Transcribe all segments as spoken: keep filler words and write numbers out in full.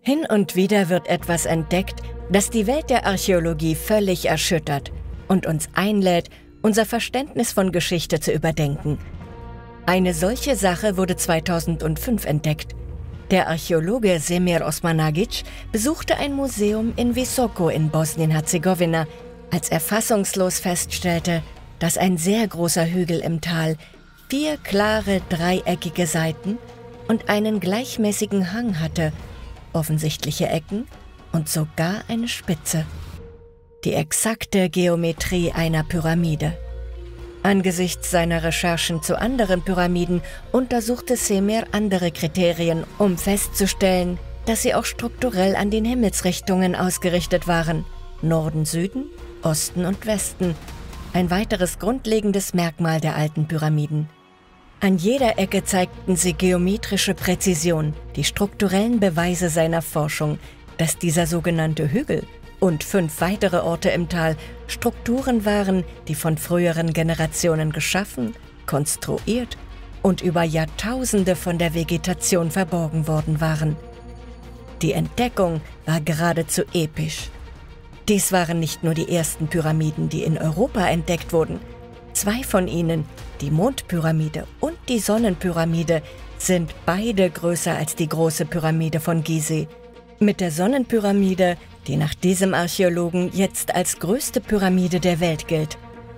Hin und wieder wird etwas entdeckt, das die Welt der Archäologie völlig erschüttert und uns einlädt, unser Verständnis von Geschichte zu überdenken. Eine solche Sache wurde zweitausendfünf entdeckt. Der Archäologe Semir Osmanagic besuchte ein Museum in Visoko in Bosnien-Herzegowina, als er fassungslos feststellte, dass ein sehr großer Hügel im Tal vier klare, dreieckige Seiten und einen gleichmäßigen Hang hatte, offensichtliche Ecken und sogar eine Spitze. Die exakte Geometrie einer Pyramide. Angesichts seiner Recherchen zu anderen Pyramiden untersuchte Semir andere Kriterien, um festzustellen, dass sie auch strukturell an den Himmelsrichtungen ausgerichtet waren: Norden, Süden, Osten und Westen. Ein weiteres grundlegendes Merkmal der alten Pyramiden. An jeder Ecke zeigten sie geometrische Präzision, die strukturellen Beweise seiner Forschung, dass dieser sogenannte Hügel und fünf weitere Orte im Tal Strukturen waren, die von früheren Generationen geschaffen, konstruiert und über Jahrtausende von der Vegetation verborgen worden waren. Die Entdeckung war geradezu episch. Dies waren nicht nur die ersten Pyramiden, die in Europa entdeckt wurden. Zwei von ihnen, die Mondpyramide und die Sonnenpyramide, sind beide größer als die große Pyramide von Gizeh. Mit der Sonnenpyramide, die nach diesem Archäologen jetzt als größte Pyramide der Welt gilt.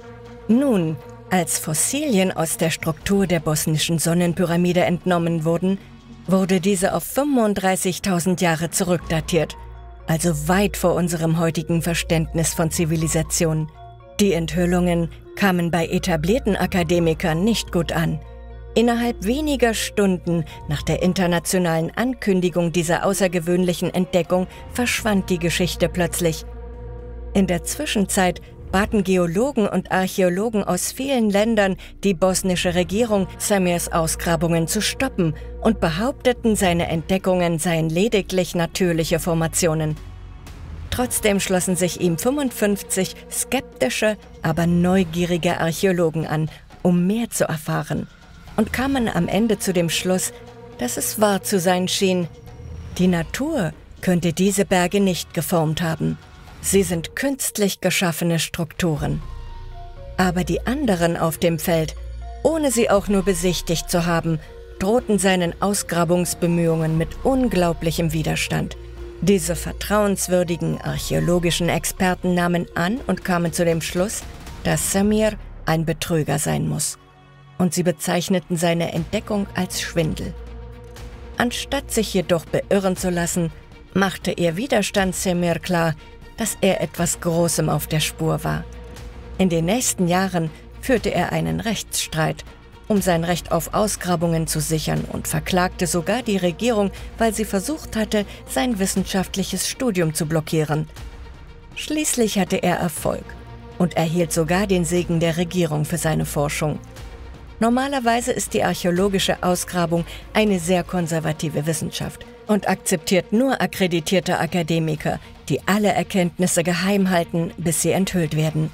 Nun, als Fossilien aus der Struktur der bosnischen Sonnenpyramide entnommen wurden, wurde diese auf fünfunddreißigtausend Jahre zurückdatiert, also weit vor unserem heutigen Verständnis von Zivilisation. Die Enthüllungen kamen bei etablierten Akademikern nicht gut an. Innerhalb weniger Stunden nach der internationalen Ankündigung dieser außergewöhnlichen Entdeckung verschwand die Geschichte plötzlich. In der Zwischenzeit baten Geologen und Archäologen aus vielen Ländern die bosnische Regierung, Semirs Ausgrabungen zu stoppen und behaupteten, seine Entdeckungen seien lediglich natürliche Formationen. Trotzdem schlossen sich ihm fünfundfünfzig skeptische, aber neugierige Archäologen an, um mehr zu erfahren, und kamen am Ende zu dem Schluss, dass es wahr zu sein schien. Die Natur könnte diese Berge nicht geformt haben. Sie sind künstlich geschaffene Strukturen. Aber die anderen auf dem Feld, ohne sie auch nur besichtigt zu haben, drohten seinen Ausgrabungsbemühungen mit unglaublichem Widerstand. Diese vertrauenswürdigen archäologischen Experten nahmen an und kamen zu dem Schluss, dass Semir ein Betrüger sein muss. Und sie bezeichneten seine Entdeckung als Schwindel. Anstatt sich jedoch beirren zu lassen, machte ihr Widerstand Semir klar, dass er etwas Großem auf der Spur war. In den nächsten Jahren führte er einen Rechtsstreit, um sein Recht auf Ausgrabungen zu sichern, und verklagte sogar die Regierung, weil sie versucht hatte, sein wissenschaftliches Studium zu blockieren. Schließlich hatte er Erfolg und erhielt sogar den Segen der Regierung für seine Forschung. Normalerweise ist die archäologische Ausgrabung eine sehr konservative Wissenschaft und akzeptiert nur akkreditierte Akademiker, die alle Erkenntnisse geheim halten, bis sie enthüllt werden.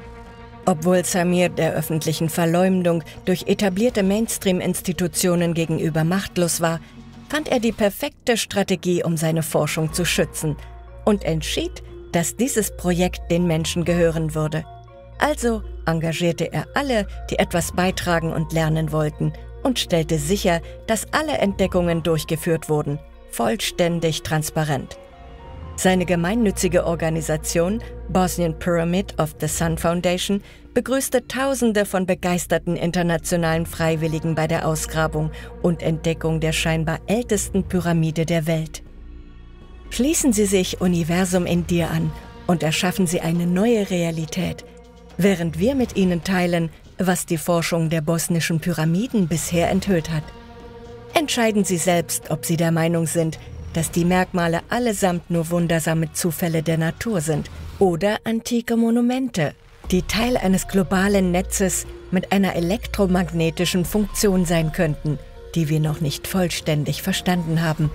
Obwohl Semir der öffentlichen Verleumdung durch etablierte Mainstream-Institutionen gegenüber machtlos war, fand er die perfekte Strategie, um seine Forschung zu schützen, und entschied, dass dieses Projekt den Menschen gehören würde. Also engagierte er alle, die etwas beitragen und lernen wollten, und stellte sicher, dass alle Entdeckungen durchgeführt wurden, vollständig transparent. Seine gemeinnützige Organisation Bosnian Pyramid of the Sun Foundation begrüßte Tausende von begeisterten internationalen Freiwilligen bei der Ausgrabung und Entdeckung der scheinbar ältesten Pyramide der Welt. Schließen Sie sich Universum in dir an und erschaffen Sie eine neue Realität, während wir mit Ihnen teilen, was die Forschung der bosnischen Pyramiden bisher enthüllt hat. Entscheiden Sie selbst, ob Sie der Meinung sind, dass die Merkmale allesamt nur wundersame Zufälle der Natur sind oder antike Monumente, die Teil eines globalen Netzes mit einer elektromagnetischen Funktion sein könnten, die wir noch nicht vollständig verstanden haben.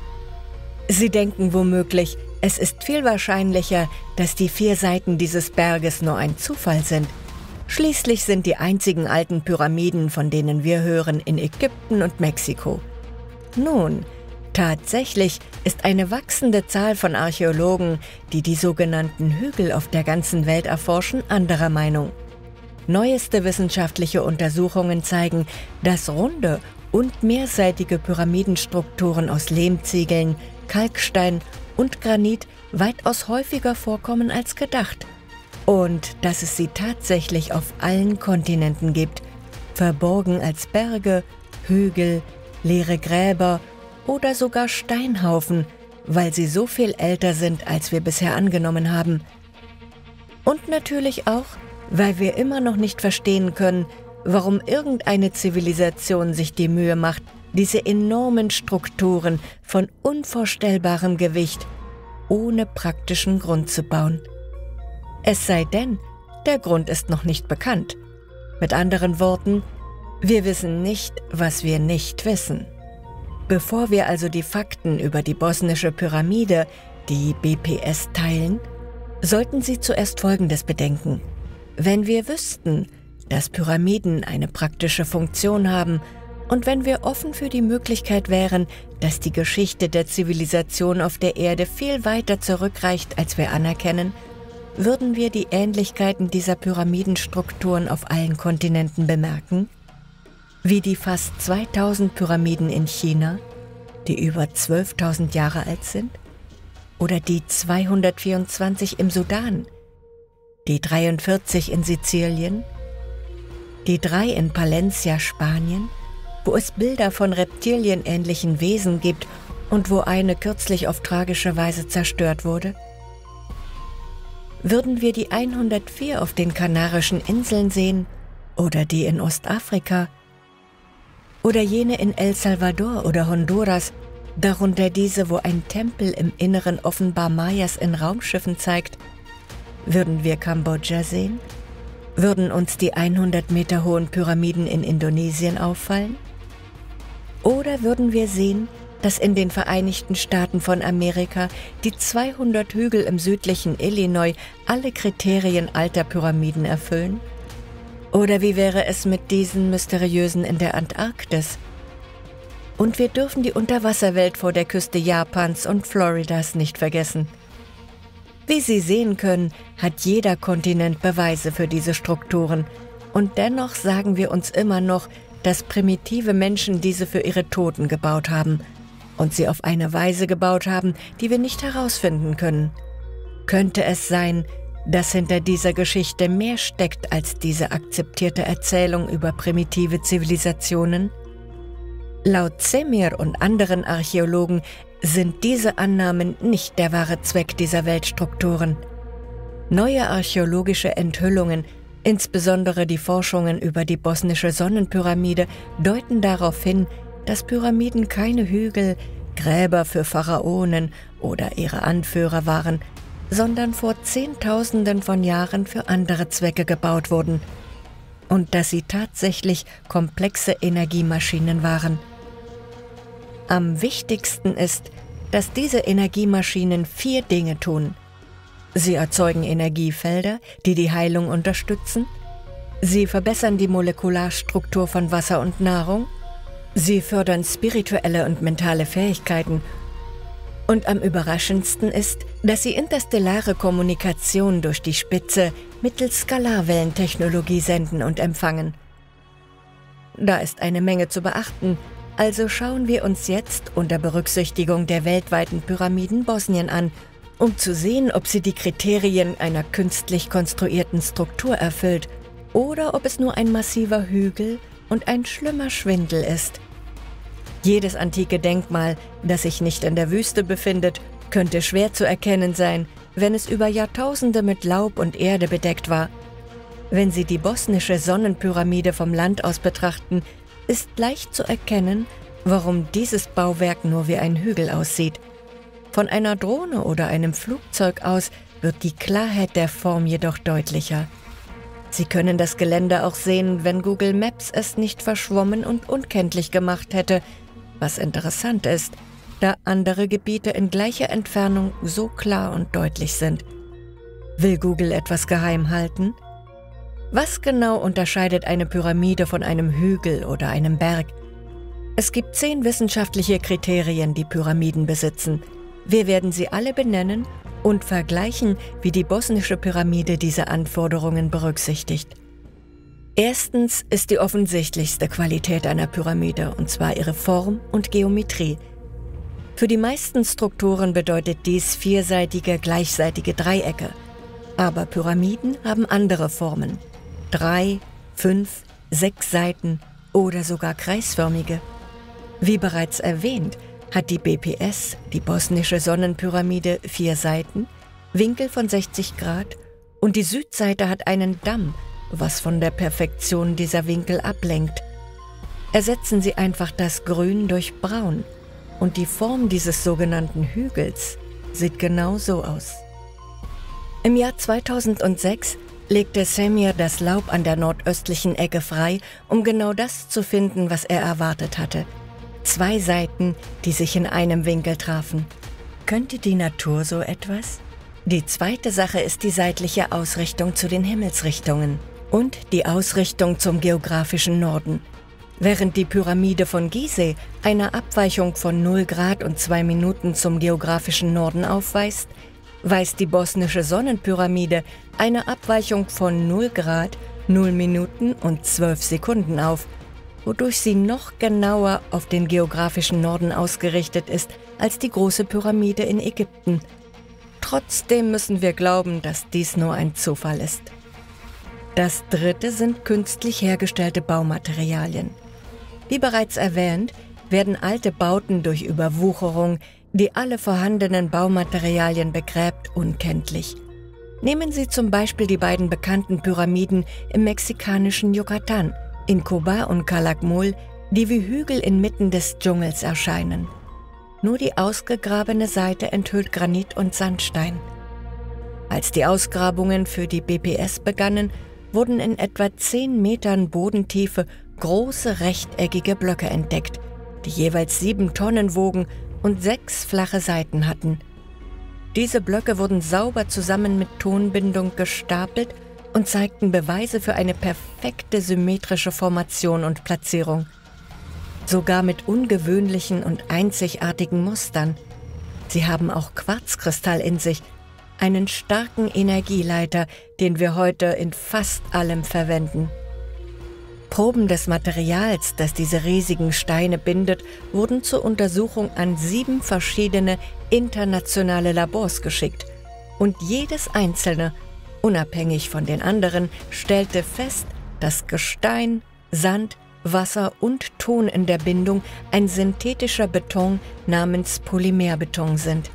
Sie denken womöglich, es ist viel wahrscheinlicher, dass die vier Seiten dieses Berges nur ein Zufall sind. Schließlich sind die einzigen alten Pyramiden, von denen wir hören, in Ägypten und Mexiko. Nun, Tatsächlich ist eine wachsende Zahl von Archäologen, die die sogenannten Hügel auf der ganzen Welt erforschen, anderer Meinung. Neueste wissenschaftliche Untersuchungen zeigen, dass runde und mehrseitige Pyramidenstrukturen aus Lehmziegeln, Kalkstein und Granit weitaus häufiger vorkommen als gedacht. Und dass es sie tatsächlich auf allen Kontinenten gibt, verborgen als Berge, Hügel, leere Gräber oder sogar Steinhaufen, weil sie so viel älter sind, als wir bisher angenommen haben. Und natürlich auch, weil wir immer noch nicht verstehen können, warum irgendeine Zivilisation sich die Mühe macht, diese enormen Strukturen von unvorstellbarem Gewicht ohne praktischen Grund zu bauen. Es sei denn, der Grund ist noch nicht bekannt. Mit anderen Worten, wir wissen nicht, was wir nicht wissen. Bevor wir also die Fakten über die bosnische Pyramide, die B P S, teilen, sollten Sie zuerst Folgendes bedenken. Wenn wir wüssten, dass Pyramiden eine praktische Funktion haben und wenn wir offen für die Möglichkeit wären, dass die Geschichte der Zivilisation auf der Erde viel weiter zurückreicht, als wir anerkennen, würden wir die Ähnlichkeiten dieser Pyramidenstrukturen auf allen Kontinenten bemerken? Wie die fast zweitausend Pyramiden in China, die über zwölftausend Jahre alt sind? Oder die zweihundertvierundzwanzig im Sudan, die dreiundvierzig in Sizilien, die drei in Palencia, Spanien, wo es Bilder von reptilienähnlichen Wesen gibt und wo eine kürzlich auf tragische Weise zerstört wurde? Würden wir die hundertvier auf den Kanarischen Inseln sehen oder die in Ostafrika oder jene in El Salvador oder Honduras, darunter diese, wo ein Tempel im Inneren offenbar Mayas in Raumschiffen zeigt? Würden wir Kambodscha sehen? Würden uns die hundert Meter hohen Pyramiden in Indonesien auffallen? Oder würden wir sehen, dass in den Vereinigten Staaten von Amerika die zweihundert Hügel im südlichen Illinois alle Kriterien alter Pyramiden erfüllen? Oder wie wäre es mit diesen mysteriösen in der Antarktis? Und wir dürfen die Unterwasserwelt vor der Küste Japans und Floridas nicht vergessen. Wie Sie sehen können, hat jeder Kontinent Beweise für diese Strukturen. Und dennoch sagen wir uns immer noch, dass primitive Menschen diese für ihre Toten gebaut haben und sie auf eine Weise gebaut haben, die wir nicht herausfinden können. Könnte es sein, dass hinter dieser Geschichte mehr steckt als diese akzeptierte Erzählung über primitive Zivilisationen? Laut Semir und anderen Archäologen sind diese Annahmen nicht der wahre Zweck dieser Weltstrukturen. Neue archäologische Enthüllungen, insbesondere die Forschungen über die bosnische Sonnenpyramide, deuten darauf hin, dass Pyramiden keine Hügel, Gräber für Pharaonen oder ihre Anführer waren, sondern vor Zehntausenden von Jahren für andere Zwecke gebaut wurden und dass sie tatsächlich komplexe Energiemaschinen waren. Am wichtigsten ist, dass diese Energiemaschinen vier Dinge tun. Sie erzeugen Energiefelder, die die Heilung unterstützen. Sie verbessern die Molekularstruktur von Wasser und Nahrung. Sie fördern spirituelle und mentale Fähigkeiten. Und am überraschendsten ist, dass sie interstellare Kommunikation durch die Spitze mittels Skalarwellentechnologie senden und empfangen. Da ist eine Menge zu beachten, also schauen wir uns jetzt unter Berücksichtigung der weltweiten Pyramiden Bosnien an, um zu sehen, ob sie die Kriterien einer künstlich konstruierten Struktur erfüllt oder ob es nur ein massiver Hügel und ein schlimmer Schwindel ist. Jedes antike Denkmal, das sich nicht in der Wüste befindet, könnte schwer zu erkennen sein, wenn es über Jahrtausende mit Laub und Erde bedeckt war. Wenn Sie die bosnische Sonnenpyramide vom Land aus betrachten, ist leicht zu erkennen, warum dieses Bauwerk nur wie ein Hügel aussieht. Von einer Drohne oder einem Flugzeug aus wird die Klarheit der Form jedoch deutlicher. Sie können das Gelände auch sehen, wenn Google Maps es nicht verschwommen und unkenntlich gemacht hätte, was interessant ist, da andere Gebiete in gleicher Entfernung so klar und deutlich sind. Will Google etwas geheim halten? Was genau unterscheidet eine Pyramide von einem Hügel oder einem Berg? Es gibt zehn wissenschaftliche Kriterien, die Pyramiden besitzen. Wir werden sie alle benennen und vergleichen, wie die bosnische Pyramide diese Anforderungen berücksichtigt. Erstens ist die offensichtlichste Qualität einer Pyramide, und zwar ihre Form und Geometrie. Für die meisten Strukturen bedeutet dies vierseitige, gleichseitige Dreiecke. Aber Pyramiden haben andere Formen. Drei, fünf, sechs Seiten oder sogar kreisförmige. Wie bereits erwähnt, hat die B P S, die bosnische Sonnenpyramide, vier Seiten, Winkel von sechzig Grad und die Südseite hat einen Damm, was von der Perfektion dieser Winkel ablenkt. Ersetzen Sie einfach das Grün durch Braun und die Form dieses sogenannten Hügels sieht genau so aus. Im Jahr zweitausendsechs legte Semir das Laub an der nordöstlichen Ecke frei, um genau das zu finden, was er erwartet hatte. Zwei Seiten, die sich in einem Winkel trafen. Könnte die Natur so etwas? Die zweite Sache ist die seitliche Ausrichtung zu den Himmelsrichtungen und die Ausrichtung zum geografischen Norden. Während die Pyramide von Gizeh eine Abweichung von null Grad und zwei Minuten zum geografischen Norden aufweist, weist die bosnische Sonnenpyramide eine Abweichung von null Grad, null Minuten und zwölf Sekunden auf, wodurch sie noch genauer auf den geografischen Norden ausgerichtet ist als die große Pyramide in Ägypten. Trotzdem müssen wir glauben, dass dies nur ein Zufall ist. Das dritte sind künstlich hergestellte Baumaterialien. Wie bereits erwähnt, werden alte Bauten durch Überwucherung, die alle vorhandenen Baumaterialien begräbt, unkenntlich. Nehmen Sie zum Beispiel die beiden bekannten Pyramiden im mexikanischen Yucatan, in Cobar und Calakmul, die wie Hügel inmitten des Dschungels erscheinen. Nur die ausgegrabene Seite enthüllt Granit und Sandstein. Als die Ausgrabungen für die B P S begannen, wurden in etwa zehn Metern Bodentiefe große rechteckige Blöcke entdeckt, die jeweils sieben Tonnen wogen und sechs flache Seiten hatten. Diese Blöcke wurden sauber zusammen mit Tonbindung gestapelt und zeigten Beweise für eine perfekte symmetrische Formation und Platzierung. Sogar mit ungewöhnlichen und einzigartigen Mustern. Sie haben auch Quarzkristall in sich, einen starken Energieleiter, den wir heute in fast allem verwenden. Proben des Materials, das diese riesigen Steine bindet, wurden zur Untersuchung an sieben verschiedene internationale Labors geschickt und jedes einzelne, unabhängig von den anderen, stellte fest, dass Gestein, Sand, Wasser und Ton in der Bindung ein synthetischer Beton namens Polymerbeton sind.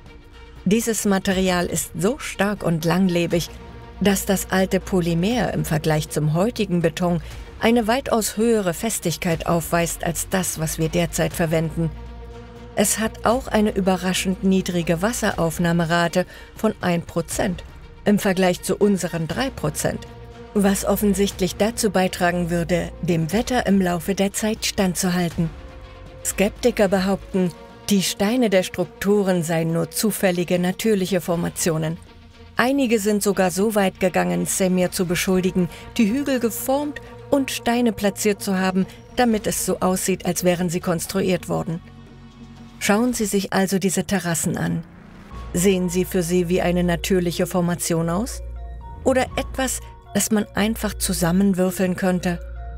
Dieses Material ist so stark und langlebig, dass das alte Polymer im Vergleich zum heutigen Beton eine weitaus höhere Festigkeit aufweist als das, was wir derzeit verwenden. Es hat auch eine überraschend niedrige Wasseraufnahmerate von ein Prozent im Vergleich zu unseren drei Prozent, was offensichtlich dazu beitragen würde, dem Wetter im Laufe der Zeit standzuhalten. Skeptiker behaupten, die Steine der Strukturen seien nur zufällige, natürliche Formationen. Einige sind sogar so weit gegangen, Semir zu beschuldigen, die Hügel geformt und Steine platziert zu haben, damit es so aussieht, als wären sie konstruiert worden. Schauen Sie sich also diese Terrassen an. Sehen sie für Sie wie eine natürliche Formation aus? Oder etwas, das man einfach zusammenwürfeln könnte?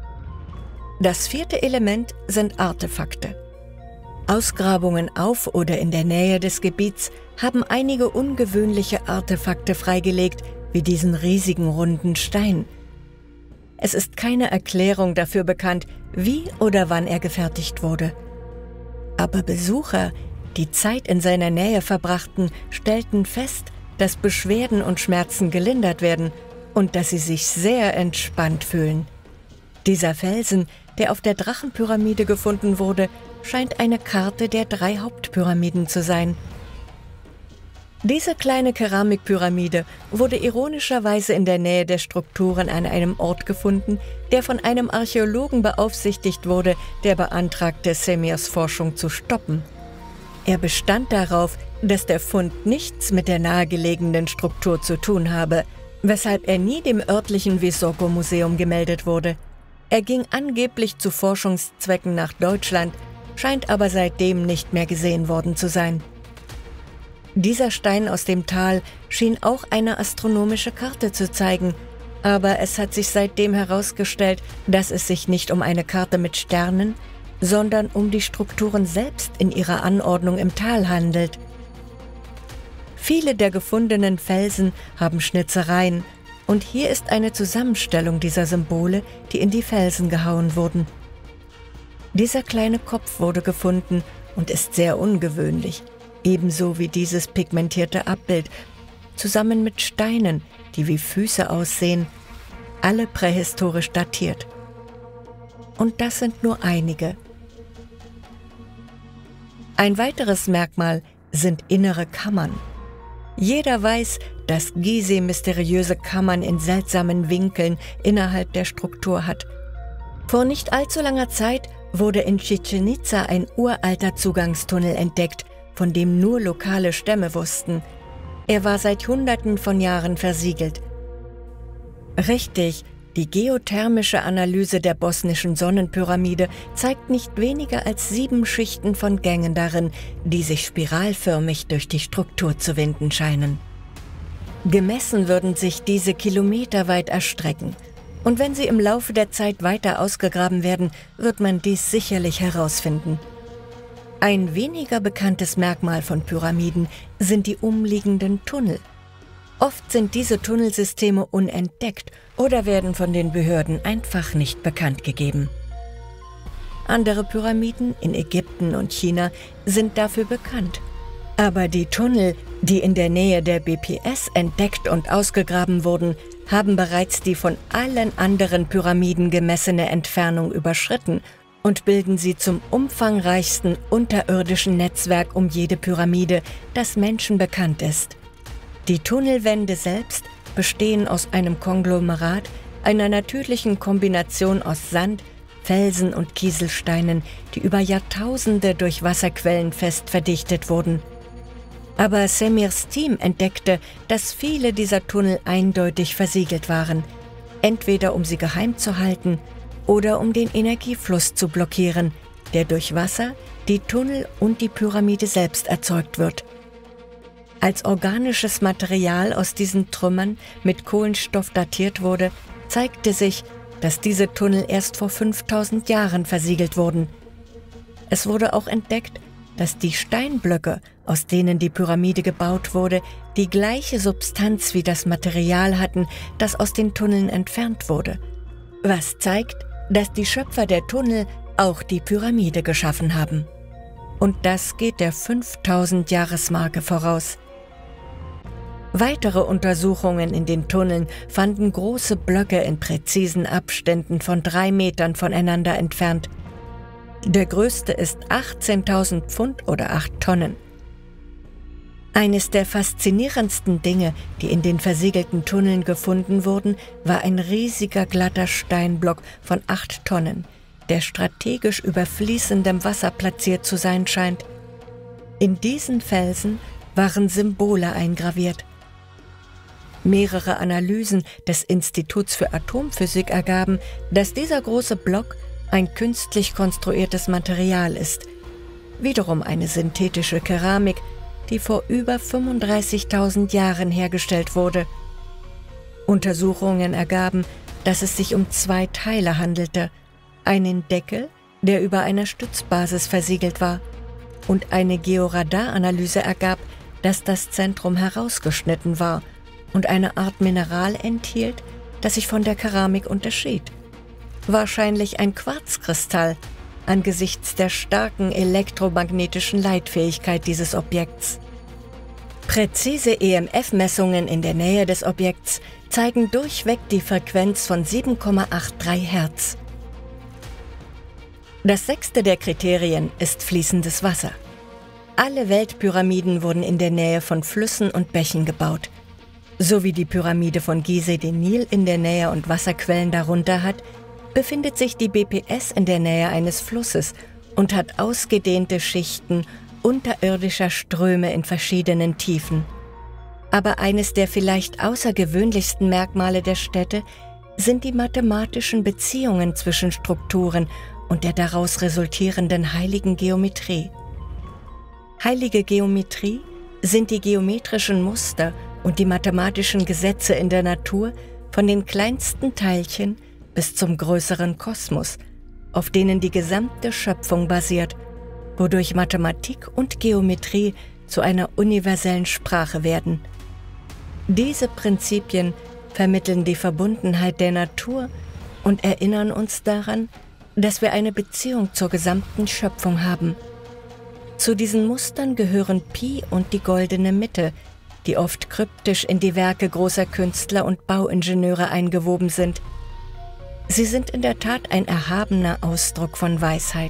Das vierte Element sind Artefakte. Ausgrabungen auf oder in der Nähe des Gebiets haben einige ungewöhnliche Artefakte freigelegt, wie diesen riesigen runden Stein. Es ist keine Erklärung dafür bekannt, wie oder wann er gefertigt wurde. Aber Besucher, die Zeit in seiner Nähe verbrachten, stellten fest, dass Beschwerden und Schmerzen gelindert werden und dass sie sich sehr entspannt fühlen. Dieser Felsen, der auf der Drachenpyramide gefunden wurde, scheint eine Karte der drei Hauptpyramiden zu sein. Diese kleine Keramikpyramide wurde ironischerweise in der Nähe der Strukturen an einem Ort gefunden, der von einem Archäologen beaufsichtigt wurde, der beantragte, Semirs Forschung zu stoppen. Er bestand darauf, dass der Fund nichts mit der nahegelegenen Struktur zu tun habe, weshalb er nie dem örtlichen Visoko-Museum gemeldet wurde. Er ging angeblich zu Forschungszwecken nach Deutschland, scheint aber seitdem nicht mehr gesehen worden zu sein. Dieser Stein aus dem Tal schien auch eine astronomische Karte zu zeigen, aber es hat sich seitdem herausgestellt, dass es sich nicht um eine Karte mit Sternen, sondern um die Strukturen selbst in ihrer Anordnung im Tal handelt. Viele der gefundenen Felsen haben Schnitzereien, und hier ist eine Zusammenstellung dieser Symbole, die in die Felsen gehauen wurden. Dieser kleine Kopf wurde gefunden und ist sehr ungewöhnlich, ebenso wie dieses pigmentierte Abbild, zusammen mit Steinen, die wie Füße aussehen, alle prähistorisch datiert. Und das sind nur einige. Ein weiteres Merkmal sind innere Kammern. Jeder weiß, dass Gizeh mysteriöse Kammern in seltsamen Winkeln innerhalb der Struktur hat. Vor nicht allzu langer Zeit wurde in Chichén Itzá ein uralter Zugangstunnel entdeckt, von dem nur lokale Stämme wussten. Er war seit Hunderten von Jahren versiegelt. Richtig, die geothermische Analyse der bosnischen Sonnenpyramide zeigt nicht weniger als sieben Schichten von Gängen darin, die sich spiralförmig durch die Struktur zu winden scheinen. Gemessen würden sich diese kilometerweit erstrecken. Und wenn sie im Laufe der Zeit weiter ausgegraben werden, wird man dies sicherlich herausfinden. Ein weniger bekanntes Merkmal von Pyramiden sind die umliegenden Tunnel. Oft sind diese Tunnelsysteme unentdeckt oder werden von den Behörden einfach nicht bekannt gegeben. Andere Pyramiden in Ägypten und China sind dafür bekannt. Aber die Tunnel, die in der Nähe der B P S entdeckt und ausgegraben wurden, haben bereits die von allen anderen Pyramiden gemessene Entfernung überschritten und bilden sie zum umfangreichsten unterirdischen Netzwerk um jede Pyramide, das Menschen bekannt ist. Die Tunnelwände selbst bestehen aus einem Konglomerat, einer natürlichen Kombination aus Sand, Felsen und Kieselsteinen, die über Jahrtausende durch Wasserquellen fest verdichtet wurden. Aber Semirs Team entdeckte, dass viele dieser Tunnel eindeutig versiegelt waren, entweder um sie geheim zu halten oder um den Energiefluss zu blockieren, der durch Wasser, die Tunnel und die Pyramide selbst erzeugt wird. Als organisches Material aus diesen Trümmern mit Kohlenstoff datiert wurde, zeigte sich, dass diese Tunnel erst vor fünftausend Jahren versiegelt wurden. Es wurde auch entdeckt, dass die Steinblöcke, aus denen die Pyramide gebaut wurde, die gleiche Substanz wie das Material hatten, das aus den Tunneln entfernt wurde. Was zeigt, dass die Schöpfer der Tunnel auch die Pyramide geschaffen haben. Und das geht der fünftausend-Jahres-Marke voraus. Weitere Untersuchungen in den Tunneln fanden große Blöcke in präzisen Abständen von drei Metern voneinander entfernt. Der größte ist achtzehntausend Pfund oder acht Tonnen. Eines der faszinierendsten Dinge, die in den versiegelten Tunneln gefunden wurden, war ein riesiger glatter Steinblock von acht Tonnen, der strategisch über fließendem Wasser platziert zu sein scheint. In diesen Felsen waren Symbole eingraviert. Mehrere Analysen des Instituts für Atomphysik ergaben, dass dieser große Block ein künstlich konstruiertes Material ist, wiederum eine synthetische Keramik, die vor über fünfunddreißigtausend Jahren hergestellt wurde. Untersuchungen ergaben, dass es sich um zwei Teile handelte, einen Deckel, der über einer Stützbasis versiegelt war, und eine Georadaranalyse ergab, dass das Zentrum herausgeschnitten war und eine Art Mineral enthielt, das sich von der Keramik unterschied. Wahrscheinlich ein Quarzkristall, angesichts der starken elektromagnetischen Leitfähigkeit dieses Objekts. Präzise E M F-Messungen in der Nähe des Objekts zeigen durchweg die Frequenz von sieben Komma dreiundachtzig Hertz. Das sechste der Kriterien ist fließendes Wasser. Alle Weltpyramiden wurden in der Nähe von Flüssen und Bächen gebaut. So wie die Pyramide von Gizeh den Nil in der Nähe und Wasserquellen darunter hat, befindet sich die B P S in der Nähe eines Flusses und hat ausgedehnte Schichten unterirdischer Ströme in verschiedenen Tiefen. Aber eines der vielleicht außergewöhnlichsten Merkmale der Stätte sind die mathematischen Beziehungen zwischen Strukturen und der daraus resultierenden heiligen Geometrie. Heilige Geometrie sind die geometrischen Muster und die mathematischen Gesetze in der Natur von den kleinsten Teilchen bis zum größeren Kosmos, auf denen die gesamte Schöpfung basiert, wodurch Mathematik und Geometrie zu einer universellen Sprache werden. Diese Prinzipien vermitteln die Verbundenheit der Natur und erinnern uns daran, dass wir eine Beziehung zur gesamten Schöpfung haben. Zu diesen Mustern gehören Pi und die goldene Mitte, die oft kryptisch in die Werke großer Künstler und Bauingenieure eingewoben sind. Sie sind in der Tat ein erhabener Ausdruck von Weisheit.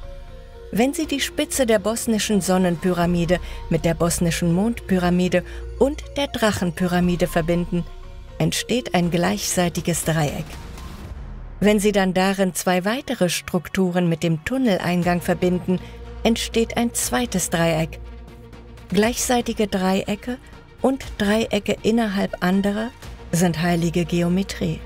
Wenn Sie die Spitze der bosnischen Sonnenpyramide mit der bosnischen Mondpyramide und der Drachenpyramide verbinden, entsteht ein gleichseitiges Dreieck. Wenn Sie dann darin zwei weitere Strukturen mit dem Tunneleingang verbinden, entsteht ein zweites Dreieck. Gleichseitige Dreiecke und Dreiecke innerhalb anderer sind heilige Geometrie.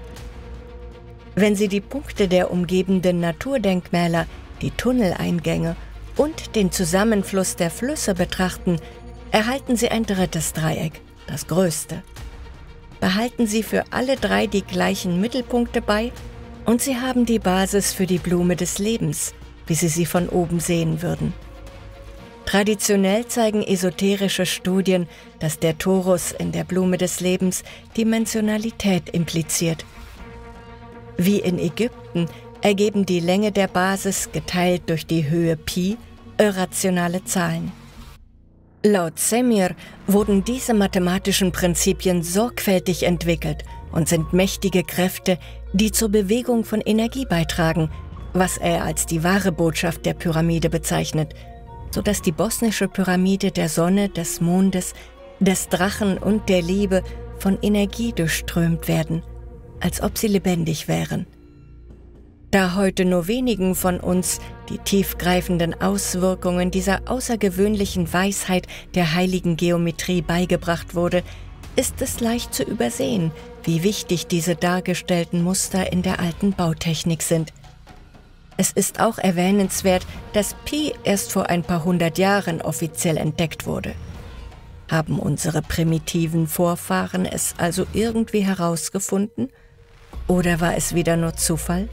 Wenn Sie die Punkte der umgebenden Naturdenkmäler, die Tunneleingänge und den Zusammenfluss der Flüsse betrachten, erhalten Sie ein drittes Dreieck, das größte. Behalten Sie für alle drei die gleichen Mittelpunkte bei und Sie haben die Basis für die Blume des Lebens, wie Sie sie von oben sehen würden. Traditionell zeigen esoterische Studien, dass der Torus in der Blume des Lebens Dimensionalität impliziert. Wie in Ägypten ergeben die Länge der Basis geteilt durch die Höhe Pi irrationale Zahlen. Laut Semir wurden diese mathematischen Prinzipien sorgfältig entwickelt und sind mächtige Kräfte, die zur Bewegung von Energie beitragen, was er als die wahre Botschaft der Pyramide bezeichnet, sodass die bosnische Pyramide der Sonne, des Mondes, des Drachen und der Liebe von Energie durchströmt werden, als ob sie lebendig wären. Da heute nur wenigen von uns die tiefgreifenden Auswirkungen dieser außergewöhnlichen Weisheit der heiligen Geometrie beigebracht wurde, ist es leicht zu übersehen, wie wichtig diese dargestellten Muster in der alten Bautechnik sind. Es ist auch erwähnenswert, dass Pi erst vor ein paar hundert Jahren offiziell entdeckt wurde. Haben unsere primitiven Vorfahren es also irgendwie herausgefunden? Oder war es wieder nur Zufall?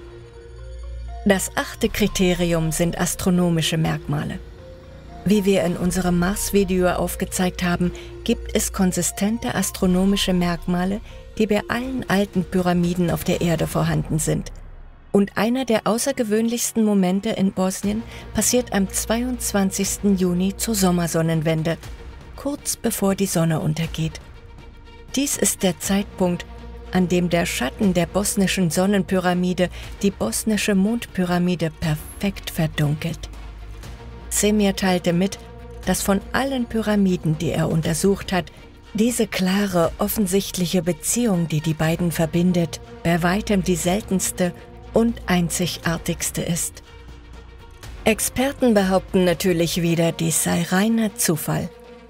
Das achte Kriterium sind astronomische Merkmale. Wie wir in unserem Mars-Video aufgezeigt haben, gibt es konsistente astronomische Merkmale, die bei allen alten Pyramiden auf der Erde vorhanden sind. Und einer der außergewöhnlichsten Momente in Bosnien passiert am zweiundzwanzigsten Juni zur Sommersonnenwende, kurz bevor die Sonne untergeht. Dies ist der Zeitpunkt, an dem der Schatten der bosnischen Sonnenpyramide die bosnische Mondpyramide perfekt verdunkelt. Semir teilte mit, dass von allen Pyramiden, die er untersucht hat, diese klare, offensichtliche Beziehung, die die beiden verbindet, bei weitem die seltenste und einzigartigste ist. Experten behaupten natürlich wieder, dies sei reiner Zufall.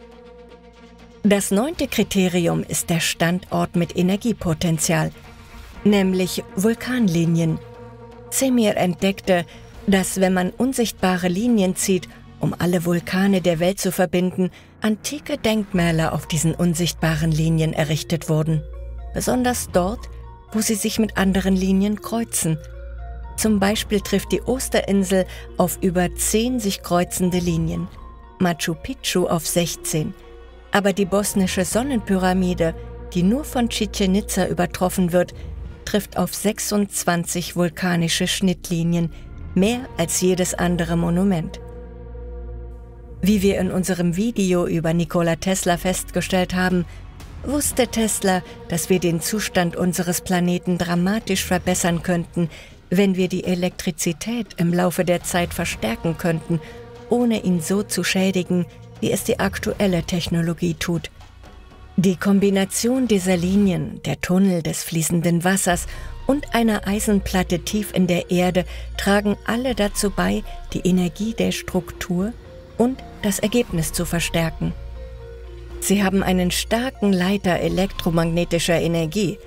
Das neunte Kriterium ist der Standort mit Energiepotenzial, nämlich Vulkanlinien. Semir entdeckte, dass wenn man unsichtbare Linien zieht, um alle Vulkane der Welt zu verbinden, antike Denkmäler auf diesen unsichtbaren Linien errichtet wurden. Besonders dort, wo sie sich mit anderen Linien kreuzen. Zum Beispiel trifft die Osterinsel auf über zehn sich kreuzende Linien, Machu Picchu auf sechzehn. Aber die bosnische Sonnenpyramide, die nur von Chichén Itzá übertroffen wird, trifft auf sechsundzwanzig vulkanische Schnittlinien, mehr als jedes andere Monument. Wie wir in unserem Video über Nikola Tesla festgestellt haben, wusste Tesla, dass wir den Zustand unseres Planeten dramatisch verbessern könnten, wenn wir die Elektrizität im Laufe der Zeit verstärken könnten, ohne ihn so zu schädigen, wie es die aktuelle Technologie tut. Die Kombination dieser Linien, der Tunnel des fließenden Wassers und einer Eisenplatte tief in der Erde tragen alle dazu bei, die Energie der Struktur und das Ergebnis zu verstärken. Sie haben einen starken Leiter elektromagnetischer Energie,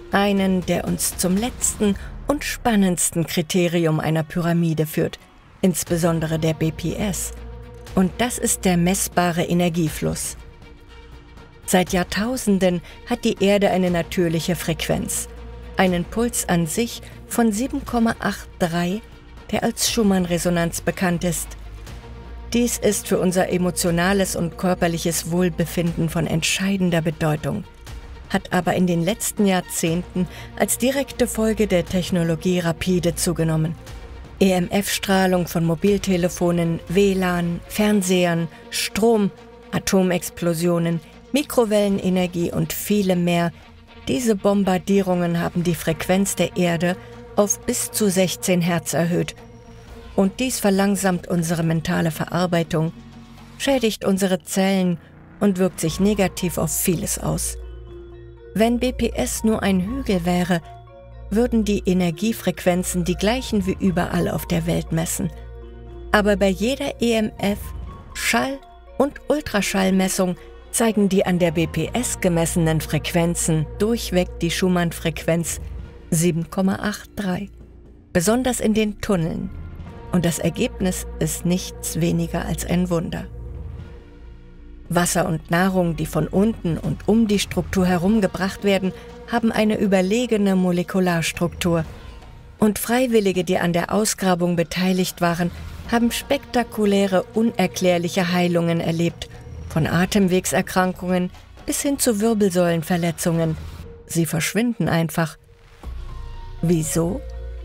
Einen, der uns zum letzten und spannendsten Kriterium einer Pyramide führt, insbesondere der B P S. Und das ist der messbare Energiefluss. Seit Jahrtausenden hat die Erde eine natürliche Frequenz, einen Puls an sich von sieben Komma dreiundachtzig, der als Schumann-Resonanz bekannt ist. Dies ist für unser emotionales und körperliches Wohlbefinden von entscheidender Bedeutung, hat aber in den letzten Jahrzehnten als direkte Folge der Technologie rapide zugenommen. E M F-Strahlung von Mobiltelefonen, W L A N, Fernsehern, Strom, Atomexplosionen, Mikrowellenenergie und viele mehr. Diese Bombardierungen haben die Frequenz der Erde auf bis zu sechzehn Hertz erhöht. Und dies verlangsamt unsere mentale Verarbeitung, schädigt unsere Zellen und wirkt sich negativ auf vieles aus. Wenn B P S nur ein Hügel wäre, würden die Energiefrequenzen die gleichen wie überall auf der Welt messen. Aber bei jeder E M F, Schall- und Ultraschallmessung zeigen die an der B P S gemessenen Frequenzen durchweg die Schumann-Frequenz sieben Komma dreiundachtzig, besonders in den Tunneln. Und das Ergebnis ist nichts weniger als ein Wunder. Wasser und Nahrung, die von unten und um die Struktur herum gebracht werden, haben eine überlegene Molekularstruktur. Und Freiwillige, die an der Ausgrabung beteiligt waren, haben spektakuläre, unerklärliche Heilungen erlebt, von Atemwegserkrankungen bis hin zu Wirbelsäulenverletzungen. Sie verschwinden einfach. Wieso?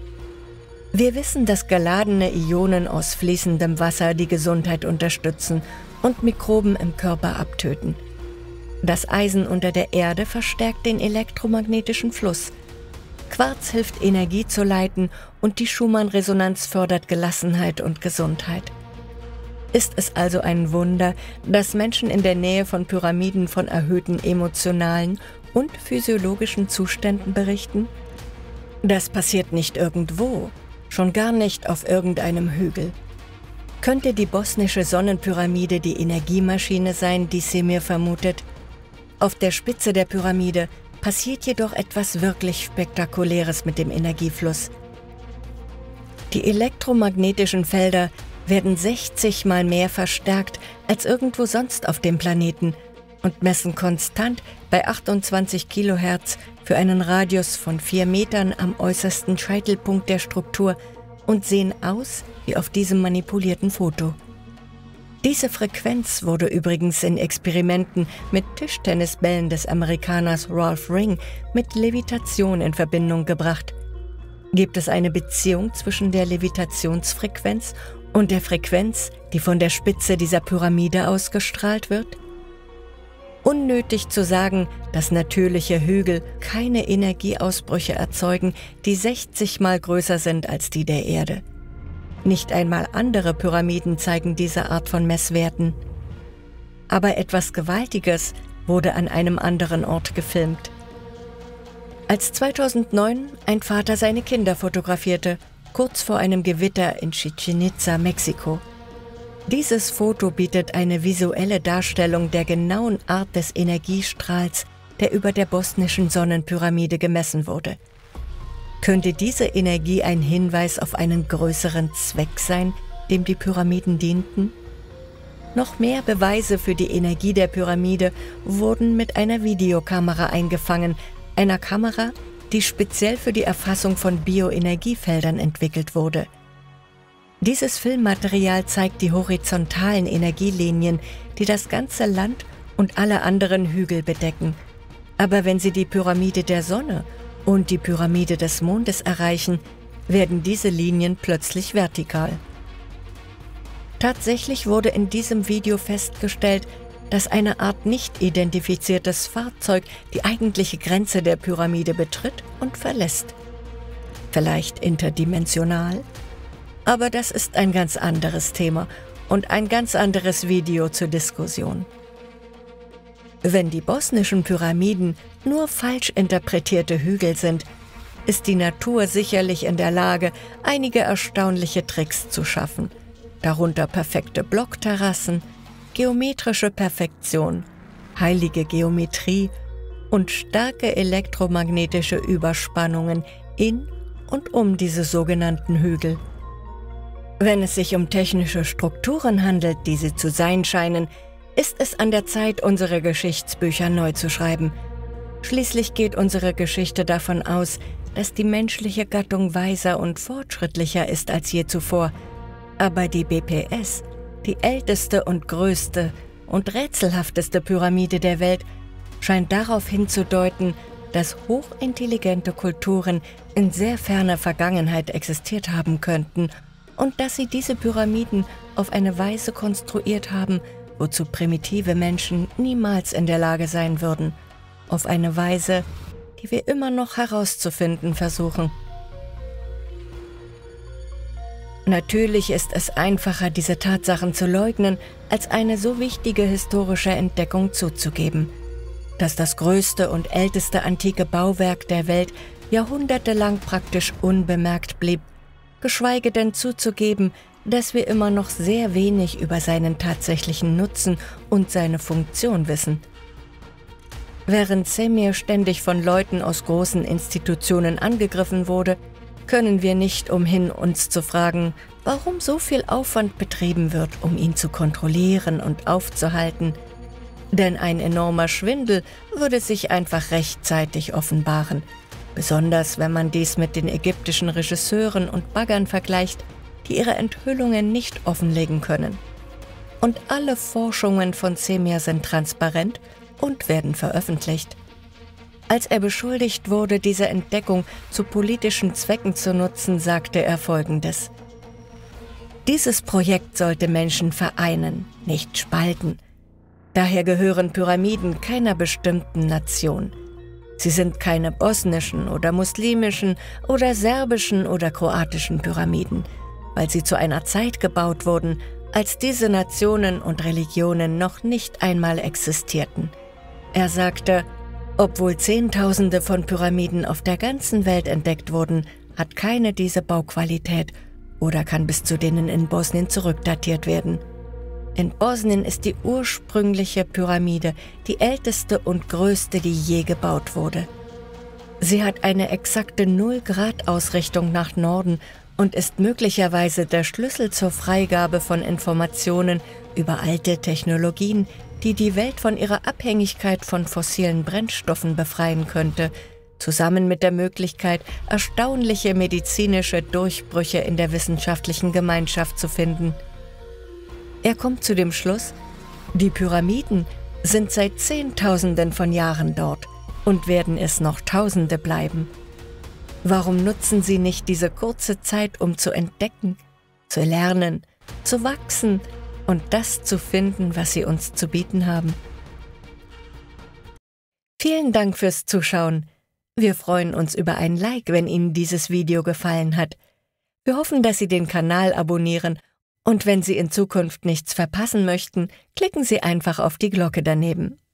Wir wissen, dass geladene Ionen aus fließendem Wasser die Gesundheit unterstützen und Mikroben im Körper abtöten. Das Eisen unter der Erde verstärkt den elektromagnetischen Fluss. Quarz hilft, Energie zu leiten, und die Schumann-Resonanz fördert Gelassenheit und Gesundheit. Ist es also ein Wunder, dass Menschen in der Nähe von Pyramiden von erhöhten emotionalen und physiologischen Zuständen berichten? Das passiert nicht irgendwo, schon gar nicht auf irgendeinem Hügel. Könnte die bosnische Sonnenpyramide die Energiemaschine sein, die Semir vermutet? Auf der Spitze der Pyramide passiert jedoch etwas wirklich Spektakuläres mit dem Energiefluss. Die elektromagnetischen Felder werden sechzig Mal mehr verstärkt als irgendwo sonst auf dem Planeten und messen konstant bei achtundzwanzig Kilohertz für einen Radius von vier Metern am äußersten Scheitelpunkt der Struktur und sehen aus wie auf diesem manipulierten Foto. Diese Frequenz wurde übrigens in Experimenten mit Tischtennisbällen des Amerikaners Rolf Ring mit Levitation in Verbindung gebracht. Gibt es eine Beziehung zwischen der Levitationsfrequenz und der Frequenz, die von der Spitze dieser Pyramide ausgestrahlt wird? Unnötig zu sagen, dass natürliche Hügel keine Energieausbrüche erzeugen, die sechzig Mal größer sind als die der Erde. Nicht einmal andere Pyramiden zeigen diese Art von Messwerten. Aber etwas Gewaltiges wurde an einem anderen Ort gefilmt. Als zweitausendneun ein Vater seine Kinder fotografierte, kurz vor einem Gewitter in Chichén Itzá, Mexiko. Dieses Foto bietet eine visuelle Darstellung der genauen Art des Energiestrahls, der über der bosnischen Sonnenpyramide gemessen wurde. Könnte diese Energie ein Hinweis auf einen größeren Zweck sein, dem die Pyramiden dienten? Noch mehr Beweise für die Energie der Pyramide wurden mit einer Videokamera eingefangen, einer Kamera, die speziell für die Erfassung von Bioenergiefeldern entwickelt wurde. Dieses Filmmaterial zeigt die horizontalen Energielinien, die das ganze Land und alle anderen Hügel bedecken. Aber wenn sie die Pyramide der Sonne und die Pyramide des Mondes erreichen, werden diese Linien plötzlich vertikal. Tatsächlich wurde in diesem Video festgestellt, dass eine Art nicht identifiziertes Fahrzeug die eigentliche Grenze der Pyramide betritt und verlässt. Vielleicht interdimensional? Aber das ist ein ganz anderes Thema und ein ganz anderes Video zur Diskussion. Wenn die bosnischen Pyramiden nur falsch interpretierte Hügel sind, ist die Natur sicherlich in der Lage, einige erstaunliche Tricks zu schaffen, darunter perfekte Blockterrassen, geometrische Perfektion, heilige Geometrie und starke elektromagnetische Überspannungen in und um diese sogenannten Hügel. Wenn es sich um technische Strukturen handelt, die sie zu sein scheinen, ist es an der Zeit, unsere Geschichtsbücher neu zu schreiben. Schließlich geht unsere Geschichte davon aus, dass die menschliche Gattung weiser und fortschrittlicher ist als je zuvor. Aber die B P S, die älteste und größte und rätselhafteste Pyramide der Welt, scheint darauf hinzudeuten, dass hochintelligente Kulturen in sehr ferner Vergangenheit existiert haben könnten und dass sie diese Pyramiden auf eine Weise konstruiert haben, wozu primitive Menschen niemals in der Lage sein würden. Auf eine Weise, die wir immer noch herauszufinden versuchen. Natürlich ist es einfacher, diese Tatsachen zu leugnen, als eine so wichtige historische Entdeckung zuzugeben. Dass das größte und älteste antike Bauwerk der Welt jahrhundertelang praktisch unbemerkt blieb, geschweige denn zuzugeben, dass wir immer noch sehr wenig über seinen tatsächlichen Nutzen und seine Funktion wissen. Während Semir ständig von Leuten aus großen Institutionen angegriffen wurde, können wir nicht umhin, uns zu fragen, warum so viel Aufwand betrieben wird, um ihn zu kontrollieren und aufzuhalten. Denn ein enormer Schwindel würde sich einfach rechtzeitig offenbaren, besonders wenn man dies mit den ägyptischen Regisseuren und Baggern vergleicht, die ihre Enthüllungen nicht offenlegen können. Und alle Forschungen von Semir sind transparent und werden veröffentlicht. Als er beschuldigt wurde, diese Entdeckung zu politischen Zwecken zu nutzen, sagte er Folgendes: Dieses Projekt sollte Menschen vereinen, nicht spalten. Daher gehören Pyramiden keiner bestimmten Nation. Sie sind keine bosnischen oder muslimischen oder serbischen oder kroatischen Pyramiden, weil sie zu einer Zeit gebaut wurden, als diese Nationen und Religionen noch nicht einmal existierten. Er sagte, obwohl Zehntausende von Pyramiden auf der ganzen Welt entdeckt wurden, hat keine diese Bauqualität oder kann bis zu denen in Bosnien zurückdatiert werden. In Bosnien ist die ursprüngliche Pyramide die älteste und größte, die je gebaut wurde. Sie hat eine exakte null-Grad-Ausrichtung nach Norden und ist möglicherweise der Schlüssel zur Freigabe von Informationen über alte Technologien, die die Welt von ihrer Abhängigkeit von fossilen Brennstoffen befreien könnte, zusammen mit der Möglichkeit, erstaunliche medizinische Durchbrüche in der wissenschaftlichen Gemeinschaft zu finden. Er kommt zu dem Schluss, die Pyramiden sind seit Zehntausenden von Jahren dort und werden es noch Tausende bleiben. Warum nutzen sie nicht diese kurze Zeit, um zu entdecken, zu lernen, zu wachsen und das zu finden, was sie uns zu bieten haben? Vielen Dank fürs Zuschauen. Wir freuen uns über ein Like, wenn Ihnen dieses Video gefallen hat. Wir hoffen, dass Sie den Kanal abonnieren und wenn Sie in Zukunft nichts verpassen möchten, klicken Sie einfach auf die Glocke daneben.